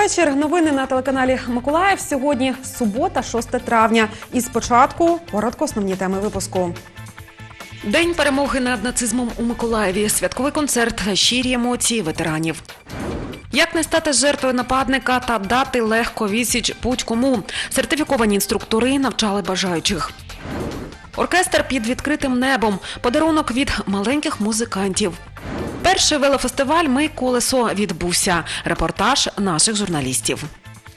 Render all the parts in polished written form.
Добрий вечір. Новини на телеканалі Миколаїв. Сьогодні субота, 6 травня. І спочатку коротко основні теми випуску. День перемоги над нацизмом у Миколаєві. Святковий концерт та щирі емоції ветеранів. Як не стати жертвою нападника та дати легко відсіч будь-кому. Сертифіковані інструктори навчали бажаючих. Оркестр під відкритим небом. Подарунок від маленьких музикантів. Перший велофестиваль «Ми колесо» відбувся. Репортаж наших журналістів.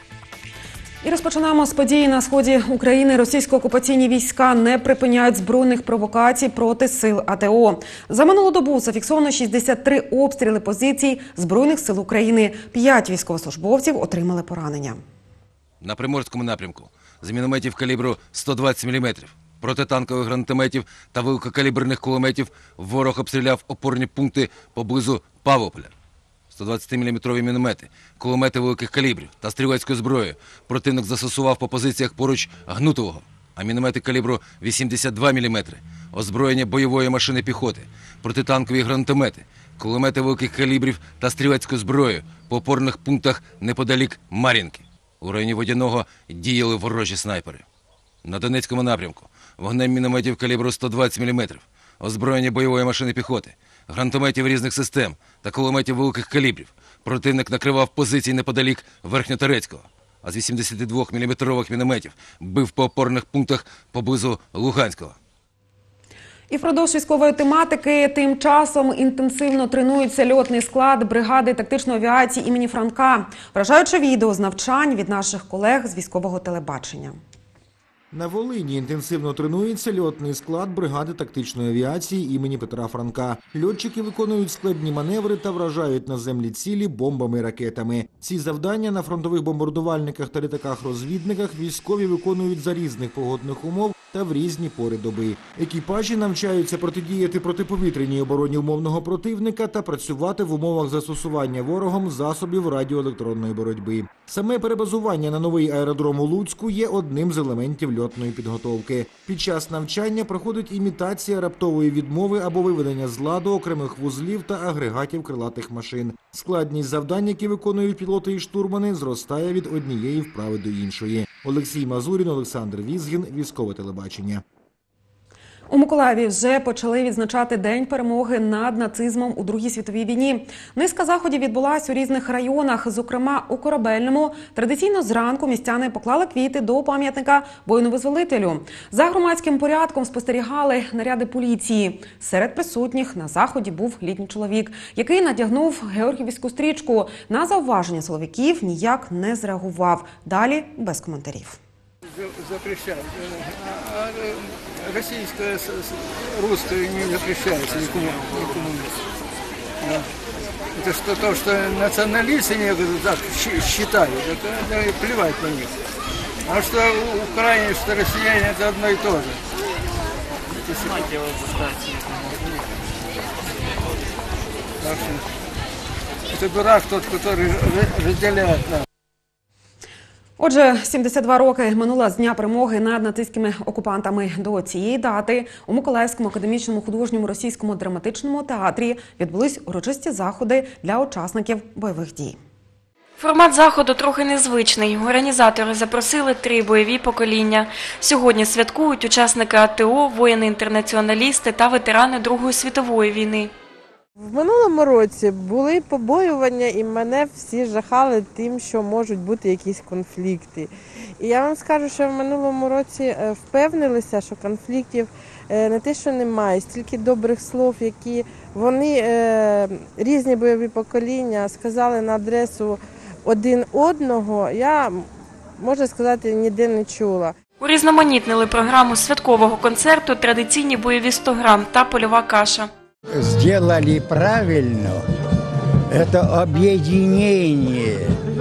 І розпочинаємо з події на сході України. Російсько-окупаційні війська не припиняють збройних провокацій проти сил АТО. За минулу добу зафіксовано 63 обстріли позицій Збройних сил України. 5 військовослужбовців отримали поранення. На Приморському напрямку з мінометів калібру 120 мм, протитанкових гранатометів та великокаліберних кулеметів ворог обстріляв опорні пункти поблизу Павлополя. 120-мм міномети, кулемети великих калібрів та стрілецькою зброєю противник застосував по позиціях поруч Гнутового, а міномети калібру 82 мм, озброєння бойової машини піхоти, протитанкові гранатомети, кулемети великих калібрів та стрілецькою зброєю по опорних пунктах неподалік Мар'їнки. У районі Водяного діяли ворожі снайпери. На Донецькому напрямку вогнем мінометів калібру 120 мм, озброєння бойової машини піхоти, гранатометів різних систем та кулеметів великих калібрів противник накривав позиції неподалік Верхньоторецького, а з 82-мм мінометів бив по опорних пунктах поблизу Луганського. І впродовж військової тематики тим часом інтенсивно тренується льотний склад бригади тактичної авіації імені Франка. Вражаюче відео з навчань від наших колег з військового телебачення. На Волині інтенсивно тренується льотний склад бригади тактичної авіації імені Петра Франка. Льотчики виконують складні маневри та вражають наземні цілі бомбами і ракетами. Ці завдання на фронтових бомбардувальниках та літаках-розвідниках військові виконують за різних погодних умов та в різні пори доби. Екіпажі навчаються протидіяти протиповітряній обороні умовного противника та працювати в умовах застосування ворогом засобів радіоелектронної боротьби. Саме перебазування на новий аеродром у Луцьку є одним з елементів льотної підготовки. Під час навчання проходить імітація раптової відмови або виведення з ладу окремих вузлів та агрегатів крилатих машин. Складність завдань, які виконують пілоти і штурмани, зростає від однієї вправи до іншої. Олексій Мазурін, Олександр Візгін, Військове телебачення. У Миколаєві вже почали відзначати День перемоги над нацизмом у Другій світовій війні. Низка заходів відбулась у різних районах, зокрема у Корабельному. Традиційно зранку містяни поклали квіти до пам'ятника воїну-визволителю. За громадським порядком спостерігали наряди поліції. Серед присутніх на заході був літній чоловік, який надягнув георгіївську стрічку. На зауваження силовиків ніяк не зреагував. Далі без коментарів. Запрещают. Российское, русское не запрещается никому. Да. Это что, то, что националисты так считают, это плевать на них. А что украинцы, что россияне, это одно и то же. Так что это дурак тот, который разделяет нас. Отже, 72 роки минуло з дня перемоги над нацистськими окупантами. До цієї дати у Миколаївському академічному художньому російському драматичному театрі відбулись урочисті заходи для учасників бойових дій. Формат заходу трохи незвичний. Організатори запросили 3 бойові покоління. Сьогодні святкують учасники АТО, воїни-інтернаціоналісти та ветерани Другої світової війни. В минулому році були побоювання і мене всі жахали тим, що можуть бути якісь конфлікти. І я вам скажу, що в минулому році впевнилися, що конфліктів не те, що немає, стільки добрих слов, які вони, різні бойові покоління, сказали на адресу один одного, я, можна сказати, ніде не чула. Урізноманітнили програму святкового концерту традиційні бойові 100 грам та польова каша. Сделали правильно, это объединение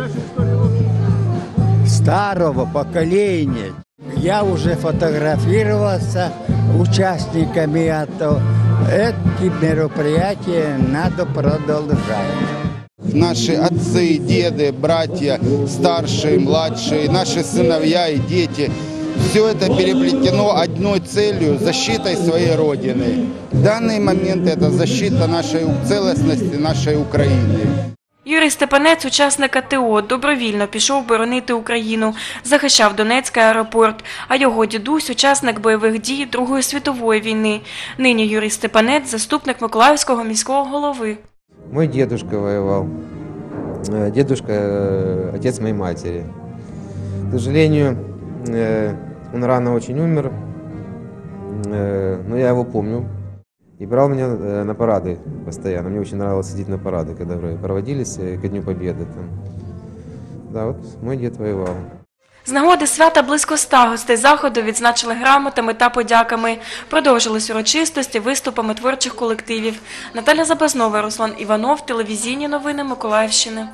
старого поколения. Я уже фотографировался участниками АТО. Эти мероприятия надо продолжать. Наши отцы, деды, братья, старшие, младшие, наши сыновья и дети – все это переплетено одной целью – защитой своей Родины. В данный момент это защита нашей целостности, нашей Украины. Юрій Степанець, учасник АТО, добровільно пішов боронити Україну, захищав Донецький аеропорт, а його дідусь – учасник бойових дій Другої світової війни. Нині Юрій Степанець – заступник Миколаївського міського голови. Мой дедушка воевал. Дедушка – отец моей матери. К сожалению, он рано очень умер, но я его помню. И брал меня на парады постоянно. Мне очень нравилось сидеть на парады, когда проводились ко Дню Победы. Да, вот мой дед воевал. З нагоди свята близько 100 гостей заходу відзначили грамотами та подяками. Продовжились урочистості виступами творчих колективів. Наталя Забазнова, Руслан Іванов, телевізійні новини Миколаївщини.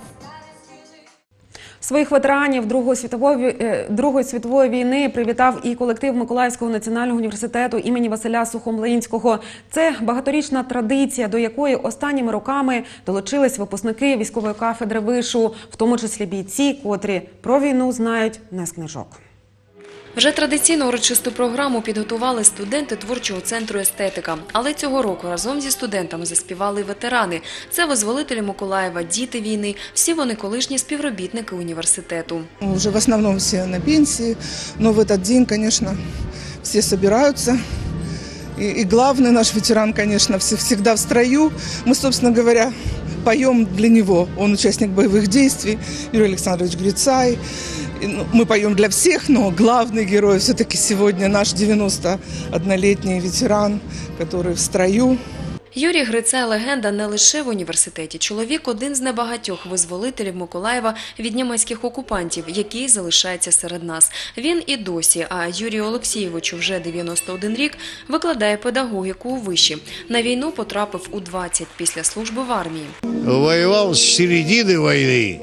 Своїх ветеранів Другої світової війни привітав і колектив Миколаївського національного університету імені Василя Сухомлинського. Це багаторічна традиція, до якої останніми роками долучились випускники військової кафедри вишу, в тому числі бійці, котрі про війну знають не з книжок. Вже традиційну урочисту програму підготували студенти творчого центру «Естетика». Але цього року разом зі студентами заспівали й ветерани. Це визволителі Миколаєва, діти війни, всі вони колишні співробітники університету. Уже в основном все на пенсии, но в этот день, конечно, все собираются. И главный наш ветеран, конечно, всегда в строю. Мы, собственно говоря, поем для него. Он участник боевых действий, Юрий Александрович Грицай. Мы поем для всех, но главный герой все-таки сегодня наш 91-летний ветеран, который в строю. Юрій Грицай – легенда не лише в університеті. Чоловік – один з небагатьох визволителів Миколаєва від німецьких окупантів, який залишається серед нас. Він і досі, а Юрію Олексійовичу вже 91 рік, викладає педагогіку у виші. На війну потрапив у 20 після служби в армії. Воював з середини війни,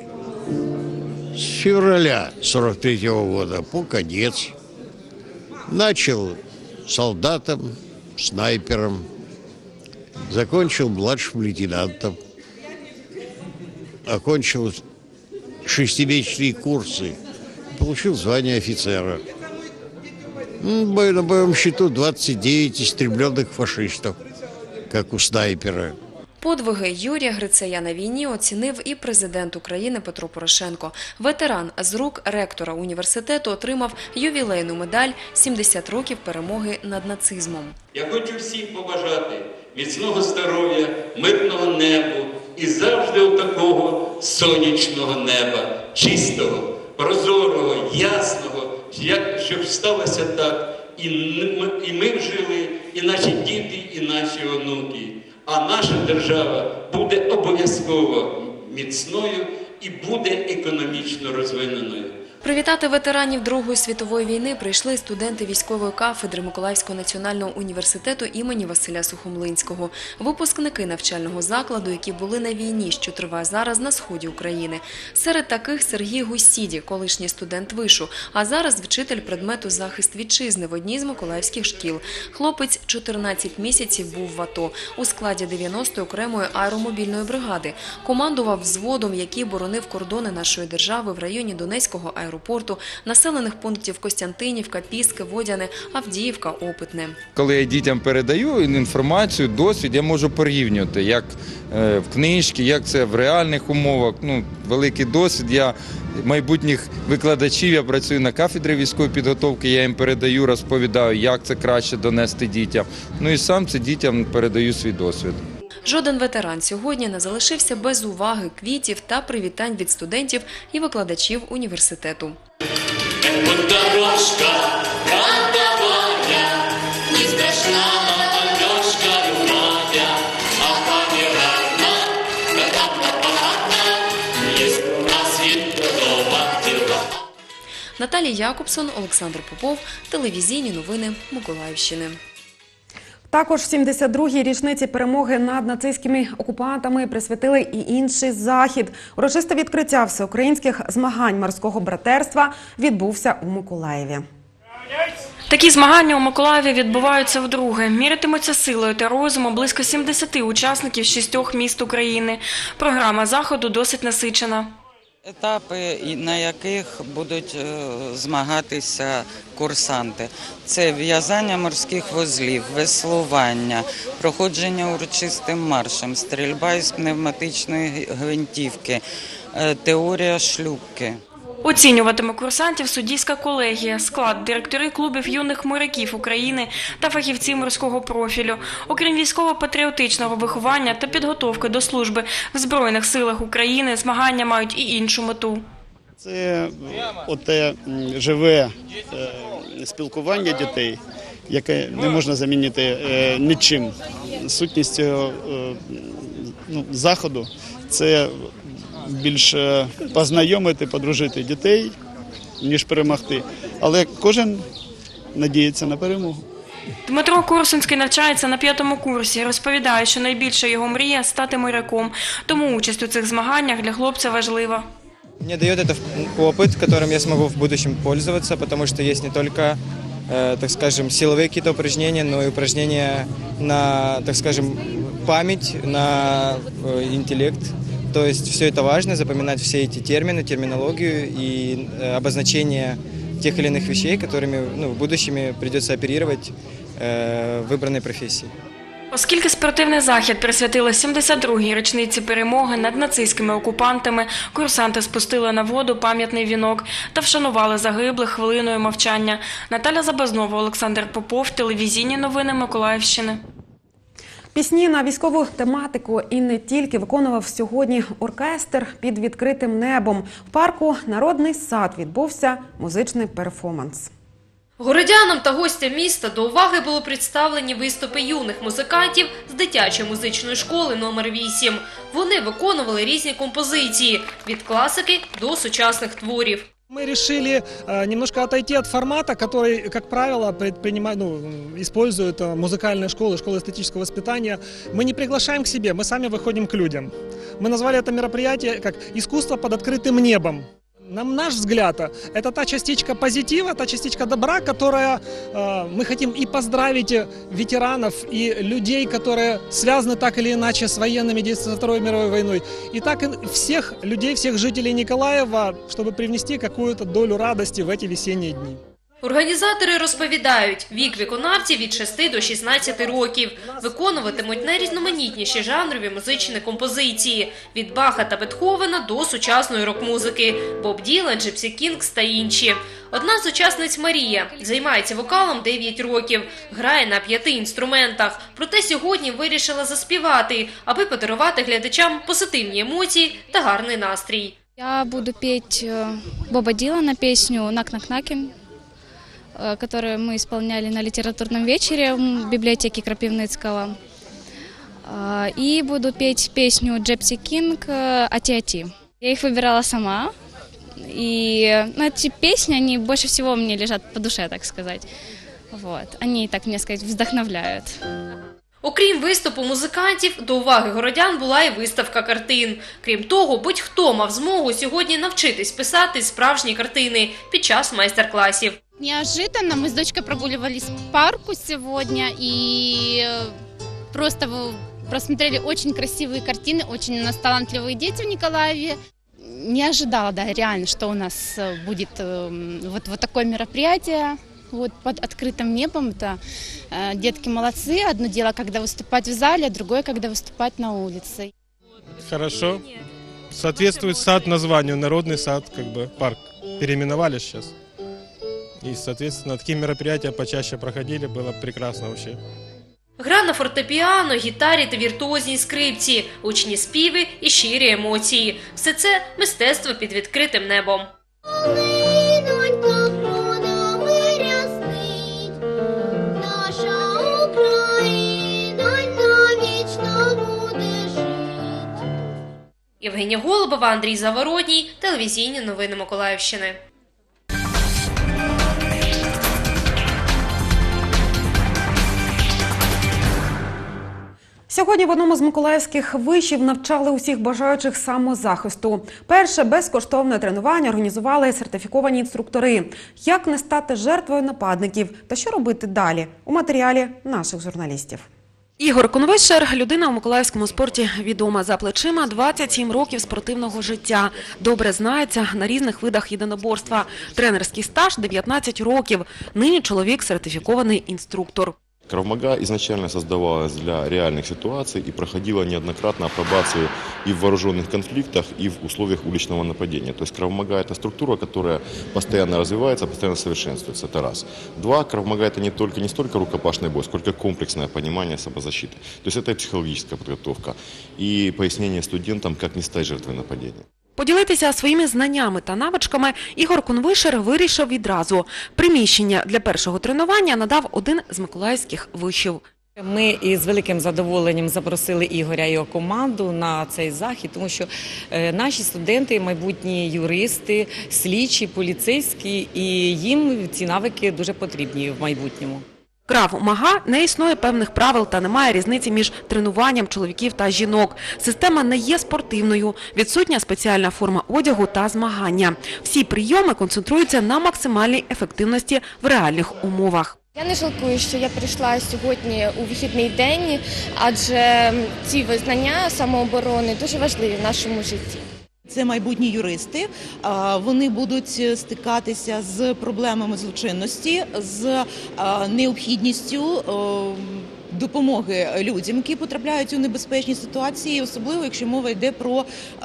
з февраля 43-го года по конец. Начал солдатом, снайпером. Закончил младшим лейтенантом, окончил 6-месячные курсы, получил звание офицера. На моем счету 29 истребленных фашистов, как у снайпера. Подвиги Юрія Грицая на війні оцінив і президент України Петро Порошенко. Ветеран з рук ректора університету отримав ювілейну медаль «70 років перемоги над нацизмом». Я хочу всім побажати міцного здоров'я, мирного неба і завжди такого сонячного неба, чистого, прозорого, ясного, щоб сталося так, і ми жили, і наші діти, і наші онуки. А наша держава буде обов'язково міцною і буде економічно розвиненою. Привітати ветеранів Другої світової війни прийшли студенти військової кафедри Миколаївського національного університету імені Василя Сухомлинського. Випускники навчального закладу, які були на війні, що триває зараз на сході України. Серед таких Сергій Гусіді, колишній студент вишу, а зараз вчитель предмету захист вітчизни в одній з миколаївських шкіл. Хлопець 14 місяців був в АТО у складі 90-ї окремої аеромобільної бригади. Командував взводом, який боронив кордони нашої держави в районі Донецького аеропорту, населених пунктів Костянтинівка, Піски, Водяне, Авдіївка, Опитне. Коли я дітям передаю інформацію, досвід, я можу порівнювати, як в книжці, як це в реальних умовах. Великий досвід. Я майбутніх викладачів, я працюю на кафедрі військової підготовки, я їм передаю, розповідаю, як це краще донести дітям. І сам це дітям передаю свій досвід. Жоден ветеран сьогодні не залишився без уваги, квітів та привітань від студентів і викладачів університету. Наталія Якобсон, Олександр Попов, телевізійні новини Миколаївщини. Також 72-й річниці перемоги над нацистськими окупантами присвятили і інший захід. Урочисте відкриття всеукраїнських змагань морського братерства відбувся у Миколаєві. Такі змагання у Миколаєві відбуваються вдруге. Мірятимуться силою та розумом близько 70 учасників з 6 міст України. Програма заходу досить насичена. Етапи, на яких будуть змагатися курсанти. Це в'язання морських вузлів, веслування, проходження урочистим маршем, стрільба із пневматичної гвинтівки, теорія шлюпки. Оцінюватиме курсантів суддівська колегія, склад, директори клубів юних моряків України та фахівці морського профілю. Окрім військово-патріотичного виховання та підготовки до служби в Збройних силах України, змагання мають і іншу мету. Це оте живе спілкування дітей, яке не можна замінити нічим. Сутність цього заходу – це більше познайомити, подружити дітей, ніж перемогти. Але кожен надіється на перемогу. Дмитро Корсунський навчається на 5-му курсі. Розповідає, що найбільша його мрія – стати моряком. Тому участь у цих змаганнях для хлопця важлива. Мне дает это опыт, которым я смогу в будущем пользоваться, потому что есть не только, так скажем, силовые какие-то упражнения, но и упражнения на, так скажем, память, на интеллект. То есть все это важно, запоминать все эти термины, терминологию и обозначение тех или иных вещей, которыми в будущем придется оперировать в выбранной профессии. Оскільки спортивний захід присвятили 72-й річниці перемоги над нацистськими окупантами, курсанти спустили на воду пам'ятний вінок та вшанували загиблих хвилиною мовчання. Наталя Забазнова, Олександр Попов, телевізійні новини Миколаївщини. Пісні на військову тематику і не тільки виконував сьогодні оркестр під відкритим небом. В парку «Народний сад» відбувся музичний перформанс. Городянам та гостям міста до уваги було представлені виступи юних музикантів з дитячої музичної школи номер 8. Вони виконували різні композиції – від класики до сучасних творів. Мы решили немножко отойти от формата, который, как правило, используют музыкальные школы, школы эстетического воспитания. Мы не приглашаем к себе, мы сами выходим к людям. Мы назвали это мероприятие как «Искусство под открытым небом». На наш взгляд, это та частичка позитива, та частичка добра, которая мы хотим и поздравить ветеранов и людей, которые связаны так или иначе с военными действиями Второй мировой войной, и так и всех людей, всех жителей Николаева, чтобы привнести какую-то долю радости в эти весенние дни. Організатори розповідають, вік виконавців від 6 до 16 років. Виконуватимуть найрізноманітніші жанрові музичні композиції – від Баха та Бетховена до сучасної рок-музики – Боб Ділан, Джипсі Кінгс та інші. Одна з учасниць Марія займається вокалом 9 років, грає на 5 інструментах. Проте сьогодні вирішила заспівати, аби подарувати глядачам позитивні емоції та гарний настрій. Я буду петь Боба Ділана песню «Нак-нак-накин», которую мы исполняли на литературном вечере в библиотеке Крапивницкого. И буду петь песню Gypsy King «Ати-ати». Я их выбирала сама, и эти песни, они больше всего мне лежат по душе, так сказать. Вот. Они, так мне сказать, вдохновляют. Окрім виступу музикантів, до уваги городян була і виставка картин. Крім того, будь-хто мав змогу сьогодні навчитись писати справжні картини під час майстер-класів. Неожиданно мы с дочкой прогуливались по парку сегодня и просто просмотрели очень красивые картины, очень у нас талантливые дети в Николаеве. Не ожидала, да, реально, что у нас будет вот такое мероприятие. Вот под открытым небом. Это детки молодцы. Одно дело, когда выступать в зале, а другое, когда выступать на улице. Хорошо. Соответствует сад названию. Народный сад, парк. Переименовали сейчас. И, соответственно, такие мероприятия почаще проходили. Было прекрасно вообще. Гра на фортепіано, гітарі та віртуозній скрипці, гучні співи і щирі емоції. Все це мистецтво під відкритим небом. Євгенія Голубова, Андрій Заворотній, телевізійні новини Миколаївщини. Сьогодні в одному з миколаївських вишів навчали усіх бажаючих самозахисту. Перше безкоштовне тренування організували сертифіковані інструктори. Як не стати жертвою нападників та що робити далі? У матеріалі наших журналістів. Ігор Конвишер – людина у миколаївському спорті відома. За плечима 27 років спортивного життя. Добре знається на різних видах єдиноборства. Тренерський стаж – 19 років. Нині чоловік – сертифікований інструктор. Крав Мага изначально создавалась для реальных ситуаций и проходила неоднократно апробацию и в вооруженных конфликтах, и в условиях уличного нападения. То есть Крав Мага – это структура, которая постоянно развивается, постоянно совершенствуется. Это раз. Два, Крав Мага – это не столько рукопашный бой, сколько комплексное понимание самозащиты. То есть это психологическая подготовка и пояснение студентам, как не стать жертвой нападения. Поділитися своїми знаннями та навичками Ігор Конвишер вирішив відразу. Приміщення для першого тренування надав один з миколаївських вишів. Ми із великим задоволенням запросили Ігоря і його команду на цей захід, тому що наші студенти, майбутні юристи, слідчі, поліцейські, і їм ці навики дуже потрібні в майбутньому. Крав Мага не існує певних правил та немає різниці між тренуванням чоловіків та жінок. Система не є спортивною, відсутня спеціальна форма одягу та змагання. Всі прийоми концентруються на максимальній ефективності в реальних умовах. Я не жалкую, що я прийшла сьогодні у вихідний день, адже ці знання самооборони дуже важливі в нашому житті. Це майбутні юристи, вони будуть стикатися з проблемами злочинності, з необхідністю допомоги людям, які потрапляють у небезпечні ситуації, особливо якщо мова йде про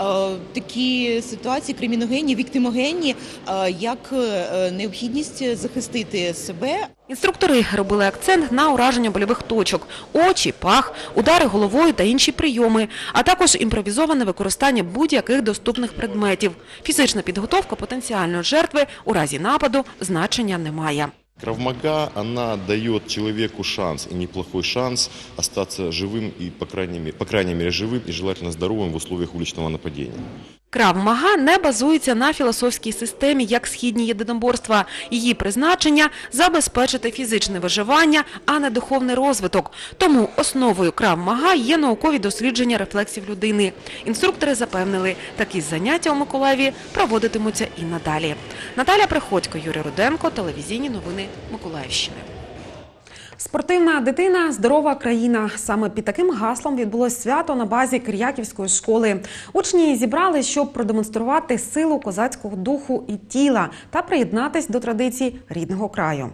такі ситуації криміногенні, віктимогенні, як необхідність захистити себе. Інструктори робили акцент на ураження больових точок – очі, пах, удари головою та інші прийоми, а також імпровізоване використання будь-яких доступних предметів. Фізична підготовка потенціальної жертви у разі нападу значення не має. Крав Мага, она дает человеку шанс, и неплохой шанс, остаться живым и, по крайней мере, живым и желательно здоровым в условиях уличного нападения. Крав Мага не базується на філософській системі, як східні єдиноборства. Її призначення – забезпечити фізичне виживання, а не духовний розвиток. Тому основою Крав Мага є наукові дослідження рефлексів людини. Інструктори запевнили, такі заняття у Миколаєві проводитимуться і надалі. Наталя Приходько, Юрій Руденко, телевізійні новини Миколаївщини. Спортивна дитина – здорова країна. Саме під таким гаслом відбулось свято на базі Кир'яківської школи. Учні зібрались, щоб продемонструвати силу козацького духу і тіла та приєднатись до традицій рідного краю.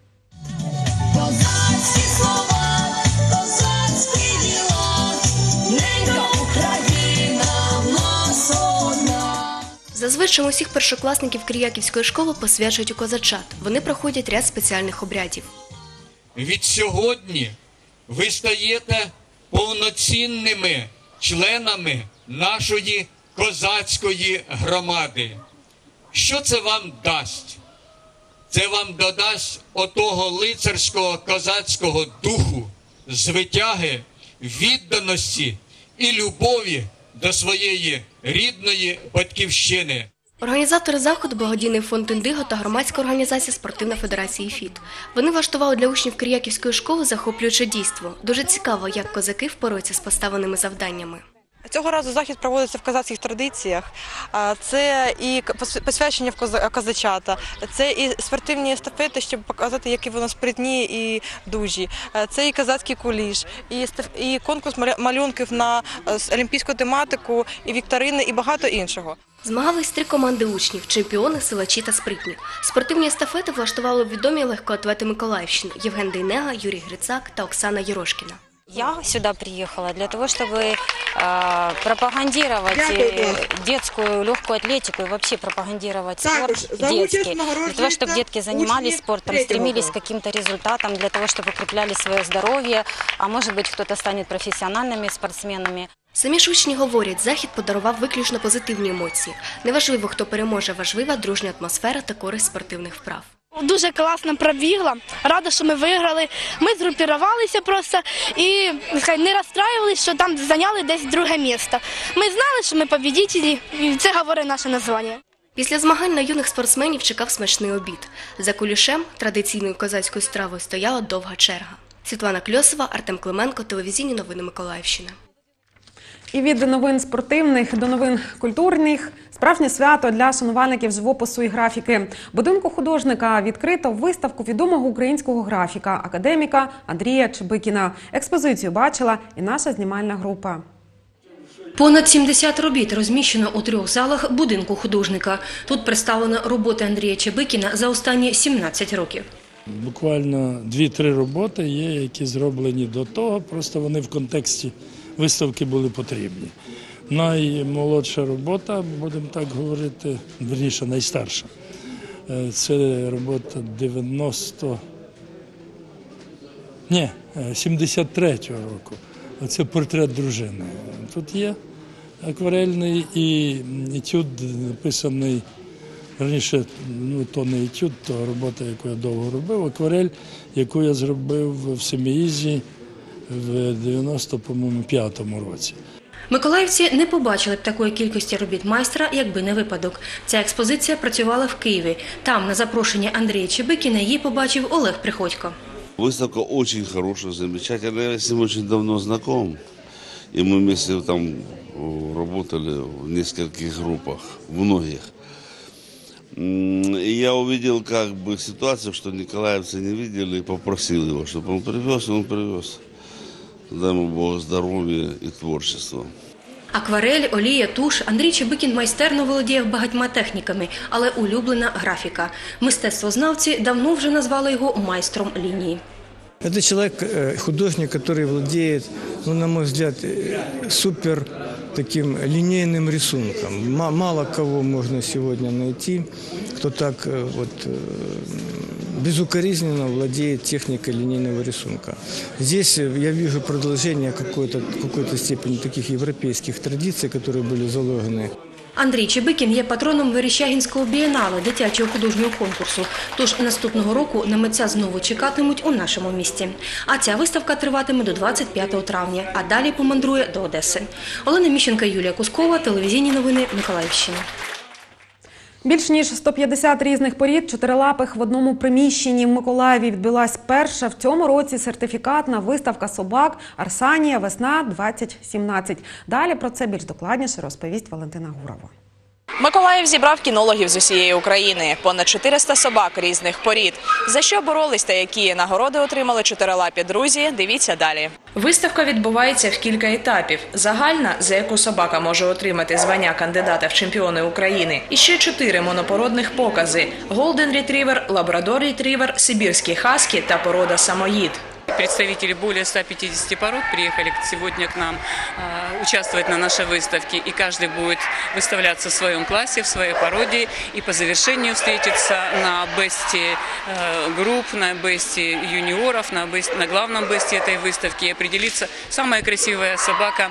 Козацькі слова, козацькі діла, ненька Україна в нас одна. Зазвичай усіх першокласників Кир'яківської школи посвячують у козачат. Вони проходять ряд спеціальних обрядів. Від сьогодні ви стаєте повноцінними членами нашої козацької громади. Що це вам дасть? Це вам додасть отого лицарського козацького духу, звитяги, відданості і любові до своєї рідної батьківщини. Організатори заходу – благодійний фонд «Індиго» та громадська організація «Спортивна федерація ФІТ». Вони влаштували для учнів Кир'яківської школи захоплююче дійство. Дуже цікаво, як козаки впораються з поставленими завданнями. Цього разу захід проводиться в козацьких традиціях. Це і посвячення в козачата, це і спортивні естафети, щоб показати, які вони спритні і дужі. Це і козацький куліш, і конкурс малюнків на олімпійську тематику, і вікторини, і багато іншого. Змагались 3 команди учнів – чемпіони, силачі та спритні. Спортивні естафети влаштували відомі легкоатлети Миколаївщини – Євген Дейнега, Юрій Грицак та Оксана Єрошкіна. Я сюда приехала для того, чтобы пропагандировать детскую легкую атлетику и вообще пропагандировать спорт детский. Для того, чтобы детки занимались спортом, стремились к каким-то результатам, для того, чтобы укрепляли свое здоровье, а может быть кто-то станет профессиональными спортсменами. Самі ж учні говорять, захід подарував виключно позитивні емоції. Неважливо, хто переможе, важлива дружня атмосфера та користь спортивних вправ. Дуже класно пробігла, рада, що ми виграли. Ми згрупувалися просто і не розстраювалися, що там зайняли десь друге місце. Ми знали, що ми победителі, і це говорить наше названня. Після змагань на юних спортсменів чекав смачний обід. За кулішем, традиційною козацькою стравою, стояла довга черга. Світлана Кльосова, Артем Клименко, телевізійні новини Миколаївщини. І від новин спортивних до новин культурних – справжнє свято для шанувальників живопису і графіки. В будинку художника відкрито виставку відомого українського графіка, академіка Андрія Чебикіна. Експозицію бачила і наша знімальна група. Понад 70 робіт розміщено у 3 залах будинку художника. Тут представлено роботи Андрія Чебикіна за останні 17 років. Буквально 2-3 роботи є, які зроблені до того, просто вони в контексті виставки були потрібні. Наймолодша робота, будемо так говорити, вірніше, найстарша. Це робота 73-го року. Оце портрет дружини. Тут є акварельний і етюд написаний, раніше, то не етюд, то робота, яку я довго робив, акварель, яку я зробив в Семиїзі в 95-му році. Миколаївці не побачили б такої кількості робіт майстра, якби не випадок. Ця експозиція працювала в Києві. Там, на запрошення Андрія Чебикіна, її побачив Олег Приходько. Выставка очень хорошая, замечательная. Я с ним очень давно знаком. И мы вместе там работали в нескольких группах, многих. И я увидел как бы ситуацию, что николаевцы не видели, и попросил его, чтобы он привез, и он привез. Дай ему Бог здоровья и творчества. Акварель, олія, туш. Андрій Чебикін майстерно володіє багатьма техніками, але улюблена графіка. Мистецтвознавці давно вже назвали його майстром лінії. Это человек, художник, который владеет, на мой взгляд, супер таким линейным рисунком. Мало кого можно сегодня найти, кто так безукоризненно владеет техникой линейного рисунка. Здесь я вижу продолжение в какой-то степени таких европейских традиций, которые были заложены. Андрій Чебикін є патроном Верещагінського бієнале, дитячого художнього конкурсу. Тож наступного року на митця знову чекатимуть у нашому місті. А ця виставка триватиме до 25 травня, а далі помандрує до Одеси. Олена Міщенка, Юлія Кускова, телевізійні новини Миколаївщини. Більш ніж 150 різних порід чотирилапих в одному приміщенні в Миколаєві відбулась перша в цьому році сертифікатна виставка собак «Арсанія. Весна-2017». Далі про це більш докладніше розповість Валентина Гурова. Миколаїв зібрав кінологів з усієї України. Понад 400 собак різних порід. За що боролись та які нагороди отримали чотирилапі друзі, дивіться далі. Виставка відбувається в кілька етапів. Загальна, за яку собака може отримати звання кандидата в чемпіони України. І ще 4 монопородних покази – Голден Ретрівер, Лабрадор Ретрівер, Сибірський Хаскі та порода Самоїд. Представители более 150 пород приехали сегодня к нам участвовать на нашей выставке, и каждый будет выставляться в своем классе, в своей породе, и по завершению встретиться на бесте групп, на бесте юниоров, на главном бесте этой выставки, и определиться самая красивая собака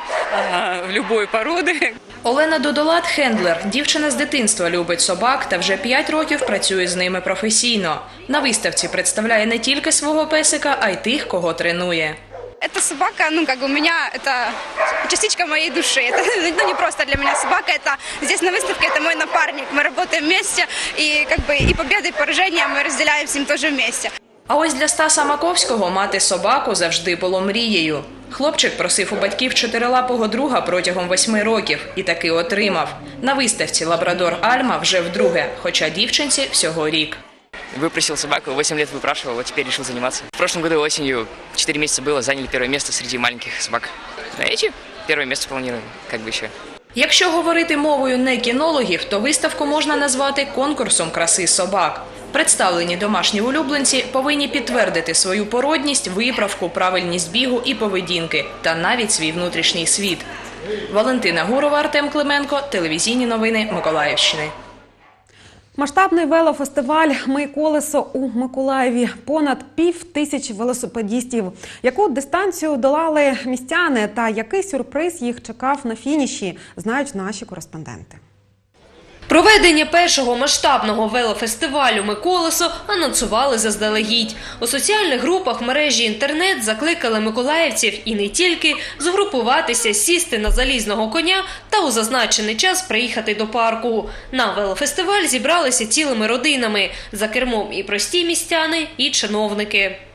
любой породы. Олена Додолат – хендлер. Дівчина з дитинства любить собак та вже 5 років працює з ними професійно. На виставці представляє не тільки свого песика, а й тих, кого тренує. Эта собака, у меня это частичка моей души. Это не просто для меня собака, это здесь на выставке это мой напарник. Мы работаем вместе, и и победы, и поражения мы разделяем с ним тоже вместе. А ось для Стаса Маковського мати собаку завжди було мрією. Хлопчик просив у батьків чотирилапого друга протягом 8 років і таки отримав. На виставці лабрадор Альма вже вдруге, хоча дівчинці всього рік. Выпросил собаку, 8 лет выпрашивал, вот теперь решил заниматься. В прошлом году осенью 4 месяца было, заняли 1 место среди маленьких собак. Эти 1 место планируем, еще. Якщо говорити мовою не кінологів, то виставку можна назвати конкурсом краси собак. Представлені домашні улюбленці повинні підтвердити свою породність, виправку, правильність бігу і поведінки, та навіть свій внутрішній світ. Валентина Гурова, Артем Клименко, телевізійні новини Миколаївщини. Масштабний велофестиваль «Ми колесо» у Миколаєві. Понад 5000 велосипедістів. Яку дистанцію долали містяни та який сюрприз їх чекав на фініші, знають наші кореспонденти. Проведення першого масштабного велофестивалю «Ми колесо» анонсували заздалегідь. У соціальних групах мережі інтернет закликали миколаївців і не тільки згрупуватися, сісти на залізного коня та у зазначений час приїхати до парку. На велофестиваль зібралися цілими родинами. За кермом і прості містяни, і чиновники.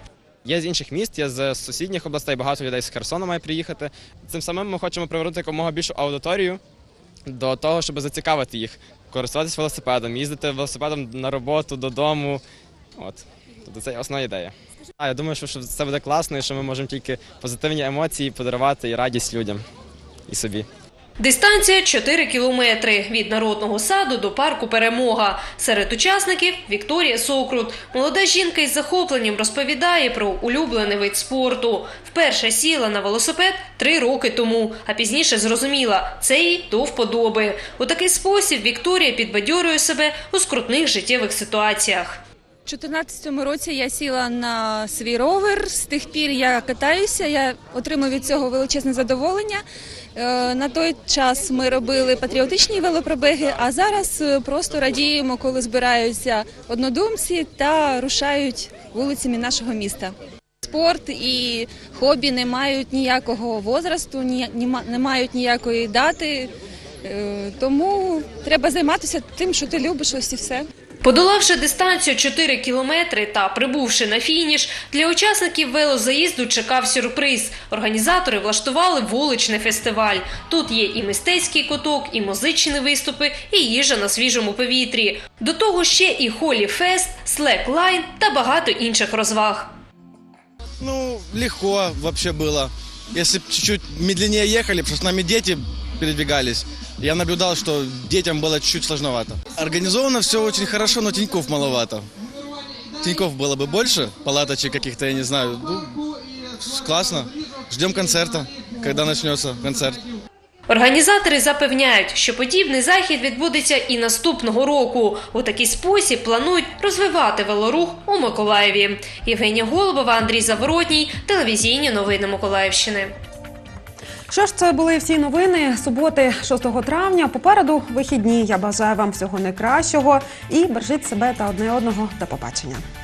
Є з інших міст, є з сусідніх областей, багато людей з Херсону має приїхати. Цим самим ми хочемо привернути якомога більшу аудиторію до того, щоб зацікавити їх, користуватися велосипедом, їздити велосипедом на роботу, додому. Тобто це основна ідея. Я думаю, що це буде класно і що ми можемо тільки позитивні емоції подарувати і радість людям і собі. Дистанція 4 кілометри від Народного саду до парку «Перемога». Серед учасників – Вікторія Сокрут. Молода жінка із захопленням розповідає про улюблений вид спорту. Вперше сіла на велосипед 3 роки тому, а пізніше зрозуміла – це їй до вподоби. У такий спосіб Вікторія підбадьорює себе у скрутних життєвих ситуаціях. У 2014 році я сіла на свій ровер, з тих пір я катаюся, я отримую від цього величезне задоволення. На той час ми робили патріотичні велопробіги, а зараз просто радіємо, коли збираються однодумці та рушають вулицями нашого міста. Спорт і хобі не мають ніякого возрасту, не мають ніякої дати, тому треба займатися тим, що ти любиш, ось і все. Подолавши дистанцію 4 кілометри та прибувши на фініш, для учасників велозаїзду чекав сюрприз. Організатори влаштували вуличний фестиваль. Тут є і мистецький куток, і музичні виступи, і їжа на свіжому повітрі. До того ще і холі-фест, слек-лайн та багато інших розваг. Легко вообще было. Если бы чуть-чуть медленнее ехали, потому что с нами дети передвигались, я наблюдал, что детям было чуть-чуть сложновато. Организовано все очень хорошо, но теньков маловато. Теньков было бы больше, палаточек каких-то, я не знаю. Классно. Ждем концерта, когда начнется концерт. Організатори запевняють, що подібний захід відбудеться і наступного року. У такий спосіб планують розвивати велорух у Миколаєві. Євгенія Голубова, Андрій Заворотній, телевізійні новини Миколаївщини. Що ж, це були всі новини суботи 6 травня. Попереду вихідні. Я бажаю вам всього найкращого і бережіть себе та одне одного. До побачення.